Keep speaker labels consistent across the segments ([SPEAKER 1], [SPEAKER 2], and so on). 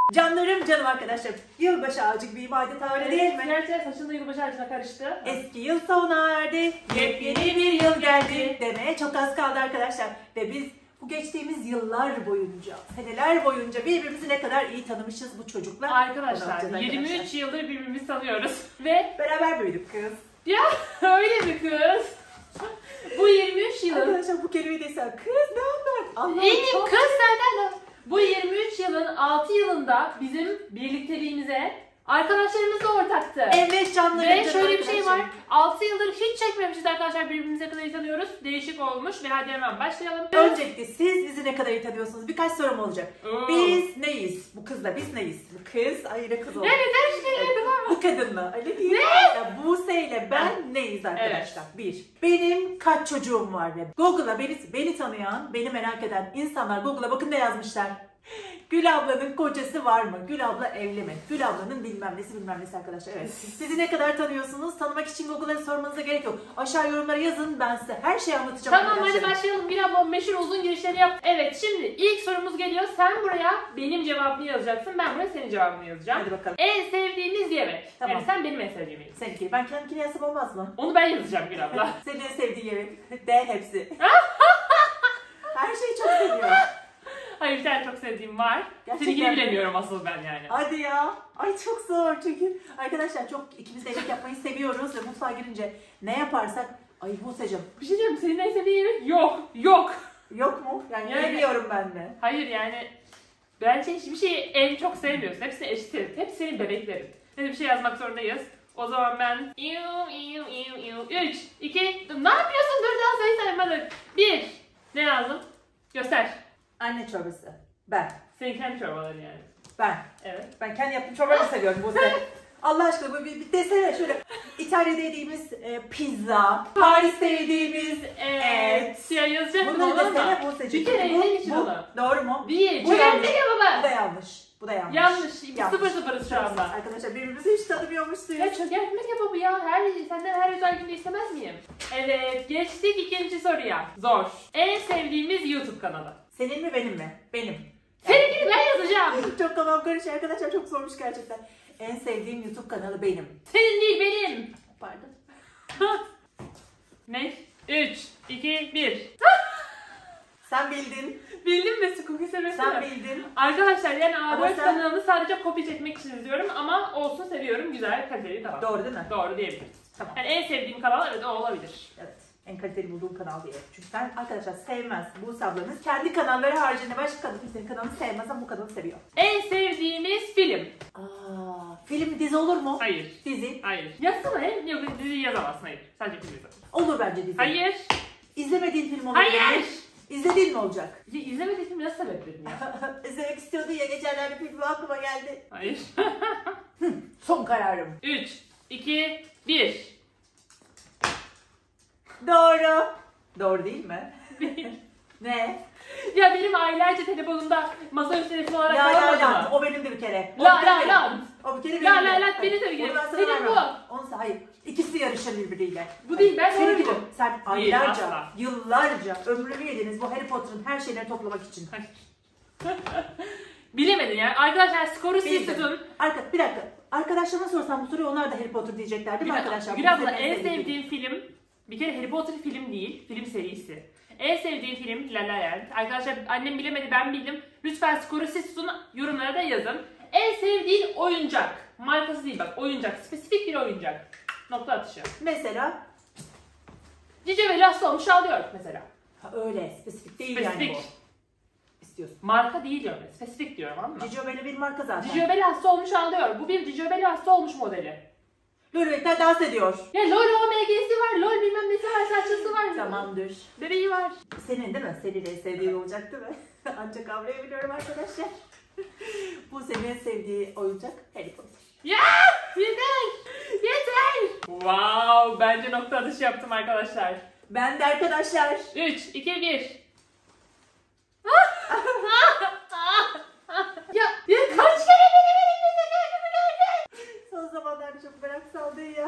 [SPEAKER 1] Canlarım canım arkadaşlarım. Yılbaşı ağacı gibiyim adeta, öyle değil mi?
[SPEAKER 2] Gerçekten saçında yılbaşı ağacına karıştı.
[SPEAKER 1] Eski yıl sona erdi, yepyeni bir yıl geldi demeye çok az kaldı arkadaşlar. Ve biz bu geçtiğimiz yıllar boyunca, seneler boyunca birbirimizi ne kadar iyi tanımışız bu çocuklar.
[SPEAKER 2] Arkadaşlar 23 yıldır birbirimizi tanıyoruz ve
[SPEAKER 1] beraber büyüdük kız.
[SPEAKER 2] ya öyle bir kız. Bu 23 yılın...
[SPEAKER 1] Arkadaşlar bu kelimeyi desem kız ne haber?
[SPEAKER 2] İyiyim kız senden de. Bu 23 yılın 6 yılında bizim birlikteliğimize arkadaşlarımız da ortaktı.
[SPEAKER 1] Evet canlarım.
[SPEAKER 2] Ve şöyle bir şey var. 6 yıldır hiç çekmemişiz arkadaşlar, birbirimize kadar iyi tanıyoruz. Değişik olmuş ve hadi hemen başlayalım.
[SPEAKER 1] Öncelikle siz bizi ne kadar iyi tanıyorsunuz? Birkaç sorum olacak. Biz neyiz? Bu kızla biz neyiz? Bu kız, ayrı kız oldu.
[SPEAKER 2] Evet, her şey evet,
[SPEAKER 1] bu kadınla öyle değil.
[SPEAKER 2] Ne?
[SPEAKER 1] Ya Buse ile ben neyiz arkadaşlar? Evet. Bir, benim kaç çocuğum var ve Google'a beni tanıyan, beni merak eden insanlar Google'a bakın ne yazmışlar. Gül ablanın kocası var mı? Gül abla evli mi? Gül ablanın bilmem nesi arkadaşlar. Evet. Sizi ne kadar tanıyorsunuz? Tanımak için Google'a sormanıza gerek yok. Aşağı yorumlara yazın, ben size her şeyi anlatacağım.
[SPEAKER 2] Tamam hadi başlayalım. Gül abla meşhur uzun girişleri yap. Evet, şimdi ilk sorumuz geliyor. Sen buraya benim cevabımı yazacaksın. Ben buraya senin cevabını yazacağım.
[SPEAKER 1] Hadi bakalım.
[SPEAKER 2] En sevdiğimiz yemek.
[SPEAKER 1] Tamam.
[SPEAKER 2] Yani sen benim en sevdiğim yemek.
[SPEAKER 1] Seninki. Ben kendimkini yazsam olmaz mı?
[SPEAKER 2] Onu ben yazacağım Gül abla.
[SPEAKER 1] Senin en sevdiğin yemek. De hepsi. Her şeyi çok seviyorum.
[SPEAKER 2] Hayır, bir tane çok sevdiğim var.
[SPEAKER 1] Gerçekten
[SPEAKER 2] Seninkini bilemiyorum asıl ben yani.
[SPEAKER 1] Hadi ya. Ay çok zor çünkü. Arkadaşlar çok ikimiz de yemek yapmayı seviyoruz ve mutfağa girince ne yaparsak. Ay Buse'cim.
[SPEAKER 2] Bir şey diyeceğim, senin en sevdiğin yemek yok. Yok.
[SPEAKER 1] Yok mu? Yani bilmiyorum ben de.
[SPEAKER 2] Hayır yani. Bence hiçbir şeyi en çok sevmiyorsun. Hepsini eşitiz. Hepsi senin bebeklerin. Hadi bir şey yazmak zorundayız. O zaman ben 3, 2, ne yapıyorsun? Dur daha sayı saymadık. 1. Ne yazdım? Göster.
[SPEAKER 1] Anne çorbası. Ben.
[SPEAKER 2] Senin kendi çorbaların yani.
[SPEAKER 1] Ben.
[SPEAKER 2] Evet.
[SPEAKER 1] Ben kendi yaptığım çorbayı seviyorum Buse. Allah aşkına bu bir desene şöyle. İtalya'da yediğimiz pizza, Paris'te yediğimiz et.
[SPEAKER 2] Ya yazacaktım
[SPEAKER 1] Bunları
[SPEAKER 2] onu ama.
[SPEAKER 1] desene Buse'cim.
[SPEAKER 2] Bir kere eline geçir onu.
[SPEAKER 1] Doğru mu?
[SPEAKER 2] Bir.
[SPEAKER 1] Bu yanlış.
[SPEAKER 2] Ya baba.
[SPEAKER 1] Bu da yanlış. Bu da yanlış.
[SPEAKER 2] Yanlış. 0-0'ız şu anda.
[SPEAKER 1] Arkadaşlar birbirimizi hiç tanımıyormuşuz.
[SPEAKER 2] Ya çok ekmek yapı bu ya. Senden her özel günde istemez miyim? Evet, geçtik ikinci soruya. Zor. En sevdiğimiz YouTube kanalı.
[SPEAKER 1] Senin mi benim mi? Benim.
[SPEAKER 2] Seninkini ben yazacağım.
[SPEAKER 1] Çok kafam karışıyor arkadaşlar, çok zormuş gerçekten. En sevdiğim YouTube kanalı benim.
[SPEAKER 2] Senin değil benim.
[SPEAKER 1] Pardon.
[SPEAKER 2] Ne? 3, 2, 1.
[SPEAKER 1] Sen bildin.
[SPEAKER 2] Bildin mi? Cookie sevmesi
[SPEAKER 1] Sen
[SPEAKER 2] mi?
[SPEAKER 1] bildin.
[SPEAKER 2] Arkadaşlar yani
[SPEAKER 1] Ama
[SPEAKER 2] A4
[SPEAKER 1] sen...
[SPEAKER 2] kanalını sadece kopya çekmek için izliyorum ama olsun, seviyorum. Güzel, kaliteli tamam.
[SPEAKER 1] Doğru değil mi?
[SPEAKER 2] Doğru diyebiliriz.
[SPEAKER 1] Tamam.
[SPEAKER 2] Yani en sevdiğim kanal evet o olabilir.
[SPEAKER 1] Evet. En kaliteli bulduğum kanal diye. Çünkü sen arkadaşlar sevmez. Buse ablanız kendi kanalları haricinde başka kimsenin kanalını sevmez ama bu kanalı seviyor.
[SPEAKER 2] En sevdiğimiz film.
[SPEAKER 1] Film dizi olur mu?
[SPEAKER 2] Hayır.
[SPEAKER 1] Dizi.
[SPEAKER 2] Hayır. Yazsana he? Yok, dizi yazamazsın, hayır. Sadece film yazamazsın.
[SPEAKER 1] Olur bence dizi.
[SPEAKER 2] Hayır.
[SPEAKER 1] İzlemediğin film olabilir.
[SPEAKER 2] Hayır.
[SPEAKER 1] İzlediğin mi olacak?
[SPEAKER 2] İzlemediğin film nasıl sebepledin ya?
[SPEAKER 1] İzlemek istiyordun ya, geçenlerde film aklıma geldi.
[SPEAKER 2] Hayır.
[SPEAKER 1] Son kararım.
[SPEAKER 2] 3, 2, 1.
[SPEAKER 1] Doğru. Doğru değil mi? Ne?
[SPEAKER 2] Ya benim aylarca telefonumda masaüstü telefon olarak
[SPEAKER 1] La La
[SPEAKER 2] kalmadı
[SPEAKER 1] Land.
[SPEAKER 2] mı?
[SPEAKER 1] O benim de bir kere.
[SPEAKER 2] La La Land.
[SPEAKER 1] O bir kere
[SPEAKER 2] La
[SPEAKER 1] benim de.
[SPEAKER 2] La Land benim de bir kere.
[SPEAKER 1] Onu ben sana
[SPEAKER 2] Senin
[SPEAKER 1] vermem.
[SPEAKER 2] bu.
[SPEAKER 1] Onu hayır. İkisi yarışır birbiriyle.
[SPEAKER 2] Bu değil, ben
[SPEAKER 1] Seninki
[SPEAKER 2] doğru
[SPEAKER 1] de.
[SPEAKER 2] mu?
[SPEAKER 1] Sen
[SPEAKER 2] Değil,
[SPEAKER 1] aylarca,
[SPEAKER 2] asla.
[SPEAKER 1] yıllarca ömrümü yediniz bu Harry Potter'ın her şeyleri toplamak için.
[SPEAKER 2] Bilemedin ya. Arkadaşlar skoru siz
[SPEAKER 1] Bildim.
[SPEAKER 2] tutun.
[SPEAKER 1] Bir dakika. Arkadaşlarıma sorsam bu soruyu onlar da Harry Potter diyecekler değil mi arkadaşlar?
[SPEAKER 2] Gül
[SPEAKER 1] Bu
[SPEAKER 2] abla
[SPEAKER 1] senin
[SPEAKER 2] en sevdiğim film, bir kere Harry Potter film değil, film serisi. En sevdiğim film La La Land. Arkadaşlar annem bilemedi, ben bildim. Lütfen skoru siz tutun, yorumlara da yazın. En sevdiğin oyuncak. Markası değil bak, oyuncak. Spesifik bir oyuncak. Nokta atışı.
[SPEAKER 1] Mesela?
[SPEAKER 2] Cice ve Last olmuş alıyor mesela.
[SPEAKER 1] Ha, öyle spesifik değil
[SPEAKER 2] Spesifik.
[SPEAKER 1] yani bu. İstiyorsun.
[SPEAKER 2] Marka değil diyorum, spesifik diyorum, anladın mı?
[SPEAKER 1] Cicio böyle bir marka zaten.
[SPEAKER 2] Cicio Belasta olmuş alıyor. Bu bir Cicio Belasta olmuş modeli.
[SPEAKER 1] Lolbekler dans ediyor.
[SPEAKER 2] Ya LOL OMG'si var, LOL bilmem nesi var, saçlısı var.
[SPEAKER 1] Tamamdır.
[SPEAKER 2] Bebeği var.
[SPEAKER 1] Senin değil mi? Senin en sevdiğin olacak değil mi? Ancak kavrayabiliyorum arkadaşlar. Bu senin en sevdiği oyuncak Harry Potter.
[SPEAKER 2] Ya yeter! Yeter! Wow, bence nokta atışı yaptım arkadaşlar.
[SPEAKER 1] Ben de arkadaşlar.
[SPEAKER 2] 3, 2, 1. Ya kaç kere benim elimde kendimi gördün?
[SPEAKER 1] Son zamanlarda çok merak saldın ya.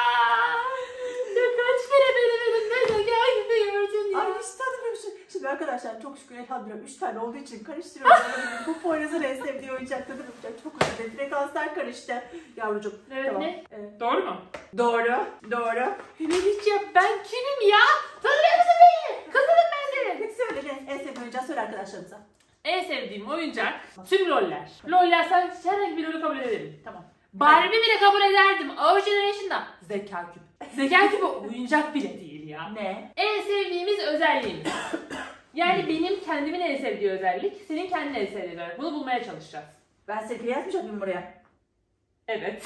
[SPEAKER 2] Ya kaç kere benim elimde kendimi gördün ya?
[SPEAKER 1] Ay hiç tanımıyorum. Şimdi arkadaşlar arkadaşlar çok şükür elhamdülillah 3 tane olduğu için karıştırıyorum. Bu Poyraz'ın en sevdiği oyuncakları çok özür dilerim. Frekanslar karıştı. Yavrucuğum.
[SPEAKER 2] Evet
[SPEAKER 1] tamam.
[SPEAKER 2] ne?
[SPEAKER 1] Evet.
[SPEAKER 2] Doğru mu?
[SPEAKER 1] Doğru. Doğru.
[SPEAKER 2] Melih'ciğim ben kimim ya? Tanıyor musun beni? Kızım ben senin.
[SPEAKER 1] Söyle ne? En sevdiğin oyuncağı söyle arkadaşlarımıza.
[SPEAKER 2] En sevdiğim oyuncak tüm loller. Loller sen herhangi bir rolü kabul ederim.
[SPEAKER 1] Tamam.
[SPEAKER 2] Barbie bile kabul ederdim. Our Generation'da Zeka Küp. Zeka Küpü oyuncak bile değil ya.
[SPEAKER 1] Ne?
[SPEAKER 2] En sevdiğimiz özelliğimiz. Yani benim kendimin en sevdiği özellik, senin kendin en sevdiği özellik. Bunu bulmaya çalışacağız.
[SPEAKER 1] Ben seni yazmayacak mıyım buraya?
[SPEAKER 2] Evet.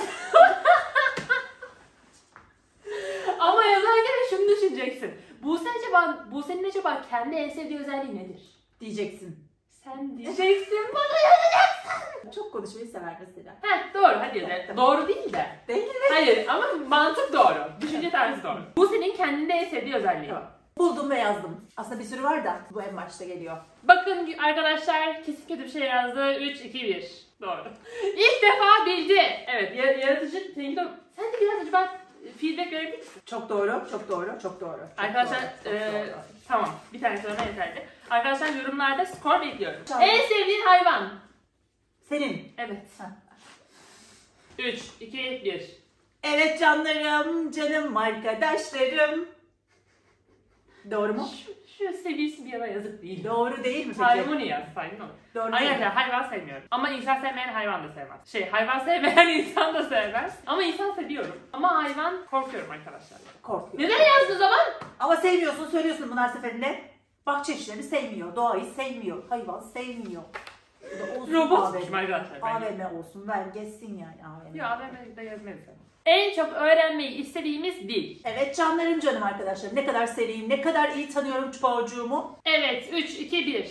[SPEAKER 2] Ama yazarken şunu düşüneceksin. Buse'nin acaba kendi en sevdiği özelliği nedir?
[SPEAKER 1] Diyeceksin.
[SPEAKER 2] Sen diyeceksin, bana yazacaksın.
[SPEAKER 1] Çok konuşmayı sever mesela.
[SPEAKER 2] Heh, doğru hadi yazalım. Doğru değil de.
[SPEAKER 1] Değil mi?
[SPEAKER 2] Hayır ama mantık doğru. Düşünce tarzı doğru. Buse'nin kendinde en sevdiği özelliği.
[SPEAKER 1] Tamam. Buldum ve yazdım. Aslında bir sürü var da bu en başta geliyor.
[SPEAKER 2] Bakın arkadaşlar kesin kötü bir şey yazdı. 3, 2, 1. Doğru. İlk defa bildi. Evet yaratıcı seninki de... Sen de biraz acaba feedback verebilir misin?
[SPEAKER 1] Çok doğru, çok doğru, çok doğru. Çok
[SPEAKER 2] Arkadaşlar
[SPEAKER 1] doğru, çok doğru.
[SPEAKER 2] tamam bir tane soruna yeterli. Arkadaşlar yorumlarda skor bekliyorum.
[SPEAKER 1] Tamam.
[SPEAKER 2] En sevdiğin hayvan?
[SPEAKER 1] Senin.
[SPEAKER 2] Evet.
[SPEAKER 1] Ha.
[SPEAKER 2] 3, 2, 1.
[SPEAKER 1] Evet canlarım, canım arkadaşlarım. Doğru mu?
[SPEAKER 2] Şu seviyesi bir yana yazık değil.
[SPEAKER 1] Doğru değil mi peki?
[SPEAKER 2] Harmoni yazsaydın olur.
[SPEAKER 1] Doğru
[SPEAKER 2] Hayır
[SPEAKER 1] değil.
[SPEAKER 2] hayvan sevmiyorum. Ama insan sevmeyen hayvan da sevmez. Hayvan sevmeyen insan da sevmez. Ama insan seviyorum. Ama hayvan korkuyorum arkadaşlar.
[SPEAKER 1] Korkuyor.
[SPEAKER 2] Neden yazdın o zaman?
[SPEAKER 1] Ama sevmiyorsun, söylüyorsun bunu her seferinde. Bahçe işlerini sevmiyor, doğayı sevmiyor, hayvan sevmiyor.
[SPEAKER 2] Robotmuşum arkadaşlar.
[SPEAKER 1] AVM olsun, ver geçsin yani AVM.
[SPEAKER 2] Yok AVM'de yazmayı sevmem. En çok öğrenmeyi istediğimiz dil.
[SPEAKER 1] Evet canlarım canım arkadaşlar. Ne kadar seriyim, ne kadar iyi tanıyorum çocuğumu.
[SPEAKER 2] Evet 3, 2, 1.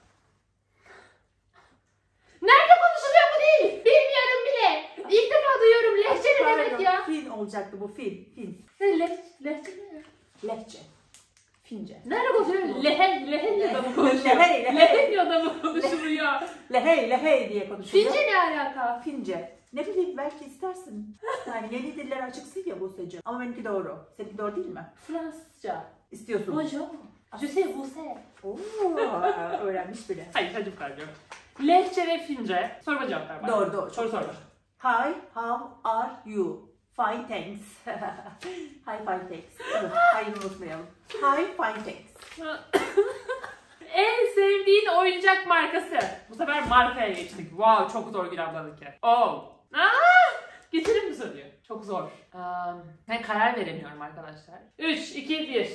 [SPEAKER 2] Nerede konuşuluyor bu dil? Bilmiyorum bile. İlk defa duyuyorum. Lehçe ne demek ya?
[SPEAKER 1] Fin olacaktı bu, fin.
[SPEAKER 2] Lehçe ne?
[SPEAKER 1] Lehçe. Fince.
[SPEAKER 2] Nerede konuşuluyor? Lehenya'da mı konuşuluyor? Lehenya'da mı konuşuluyor?
[SPEAKER 1] Lehey diye konuşuluyor.
[SPEAKER 2] Fince ne alaka?
[SPEAKER 1] Fince. Ne bileyim belki istersin. Yani yeni diller açıksın ya Buse'cim. Ama benimki doğru. Seninki doğru değil mi?
[SPEAKER 2] Fransızca.
[SPEAKER 1] İstiyorsun.
[SPEAKER 2] Bonjour. Je sais Buse.
[SPEAKER 1] Oo, öğrenmiş bile.
[SPEAKER 2] Hayır hadi bu kadar diyorum. Lehçe ve Fince. Sorma cevap ver bana.
[SPEAKER 1] Doğru.
[SPEAKER 2] Soru sor.
[SPEAKER 1] Hi, how are you? Fine, thanks. Hi, fine, thanks. Hayır unutmayalım. Hi, fine, thanks.
[SPEAKER 2] En sevdiğin oyuncak markası. Bu sefer markaya geçtik. Wow çok zor Gül ablanınki. Oh. Getirin mi soruyu? Çok zor. Ben karar veremiyorum arkadaşlar. 3, 2, 1.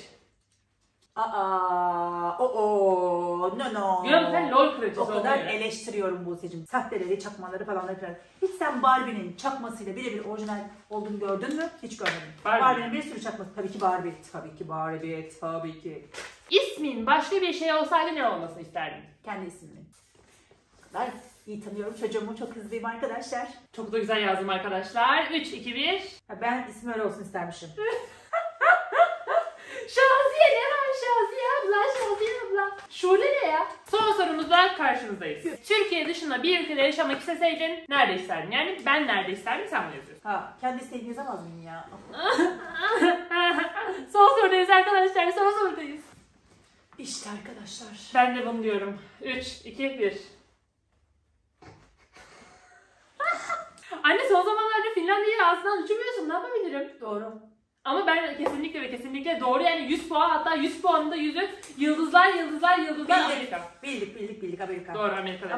[SPEAKER 1] No.
[SPEAKER 2] Gülüm sen LOL kırıcısı
[SPEAKER 1] O kadar
[SPEAKER 2] oluyor.
[SPEAKER 1] eleştiriyorum Buse'cim. Sahteleri, çakmaları falan. Hiç sen Barbie'nin çakmasıyla birebir orijinal olduğunu gördün mü? Hiç görmedim. Barbie'nin bir sürü çakması. Tabii ki Barbie.
[SPEAKER 2] İsmin başka bir şey olsaydı ne olmasını isterdin?
[SPEAKER 1] Kendi ismini. Ben iyi tanıyorum çocuğumu. Çok hızlıyım arkadaşlar.
[SPEAKER 2] Çok da güzel yazdım arkadaşlar. 3, 2, 1.
[SPEAKER 1] Ben ismi öyle olsun istermişim.
[SPEAKER 2] Şaziye ne var Şaziye abla? Şule ne ya? Son sorumuzla karşınızdayız. Türkiye dışında bir ülkede yaşamak isteseydin nerede isterdin? Yani ben nerede isterdim sen bunu yazıyorsun.
[SPEAKER 1] Kendi isteğini yazamaz mıyım ya?
[SPEAKER 2] Son sorudayız arkadaşlar. Son sorudayız.
[SPEAKER 1] İşte arkadaşlar.
[SPEAKER 2] Ben de bunu diyorum. 3, 2, 1. Anne son zamanlarda Finlandiya'yı ağzından uçurmuyorsun. Ne yapabilirim?
[SPEAKER 1] Doğru.
[SPEAKER 2] Ama ben kesinlikle ve kesinlikle doğru yani 100 puan hatta 100 puanında 100'ü yıldızlar Amerika.
[SPEAKER 1] Bildik Amerika.
[SPEAKER 2] Doğru Amerika'da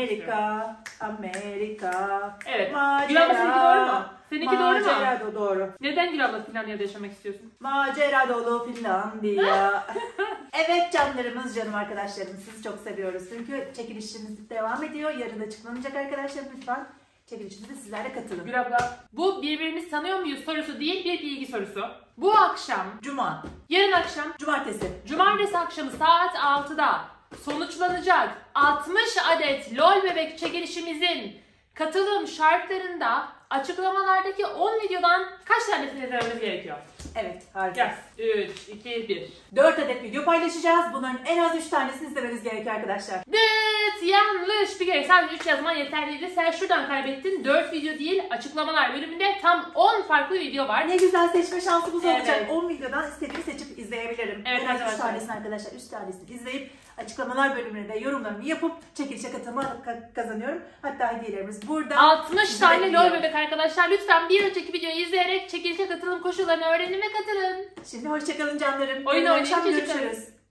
[SPEAKER 1] Amerika.
[SPEAKER 2] Evet.
[SPEAKER 1] Macera.
[SPEAKER 2] Gül abla seninki doğru mu? Seninki doğru mu?
[SPEAKER 1] Macera doğru.
[SPEAKER 2] Neden Gül abla Finlandiya'da yaşamak istiyorsun?
[SPEAKER 1] Macera dolu Finlandiya. Evet canım arkadaşlarım sizi çok seviyoruz. Çünkü çekilişimiz devam ediyor. Yarın açıklanacak arkadaşlar lütfen. Çekilişimize sizler de katılın.
[SPEAKER 2] Gül abla bu birbirimizi tanıyor muyuz sorusu değil bir bilgi sorusu. Bu akşam, yarın akşam, cumartesi akşamı saat 6'da sonuçlanacak 60 adet LOL bebek çekilişimizin katılım şartlarında açıklamalardaki 10 videodan kaç tanesini izlememiz gerekiyor?
[SPEAKER 1] Evet harika.
[SPEAKER 2] Gel. 3, 2, 1.
[SPEAKER 1] 4 adet video paylaşacağız. Bunların en az 3 tanesini izlemeniz gerekiyor arkadaşlar.
[SPEAKER 2] Yanlış bir kere sadece 3 yazman yeterliydi. Sen şuradan kaybettin. 4 video değil açıklamalar bölümünde tam 10 farklı video var.
[SPEAKER 1] Ne güzel seçme şansımız olacak.
[SPEAKER 2] Evet.
[SPEAKER 1] 10 videodan istediğimi seçip izleyebilirim.
[SPEAKER 2] Evet
[SPEAKER 1] en az 3
[SPEAKER 2] arkadaşlar.
[SPEAKER 1] tanesini arkadaşlar 3 tanesini izleyip Açıklamalar bölümüne de yorumlarımı yapıp çekilişe katılma kazanıyorum. Hatta hediyelerimiz burada.
[SPEAKER 2] 60 tane LOL bebek arkadaşlar. Lütfen bir önceki videoyu izleyerek çekilişe katılım koşullarını öğrenin ve katılın.
[SPEAKER 1] Şimdi hoşçakalın canlarım.
[SPEAKER 2] Oyun
[SPEAKER 1] Yarın
[SPEAKER 2] oynayın,
[SPEAKER 1] akşam
[SPEAKER 2] çocuklar.
[SPEAKER 1] görüşürüz.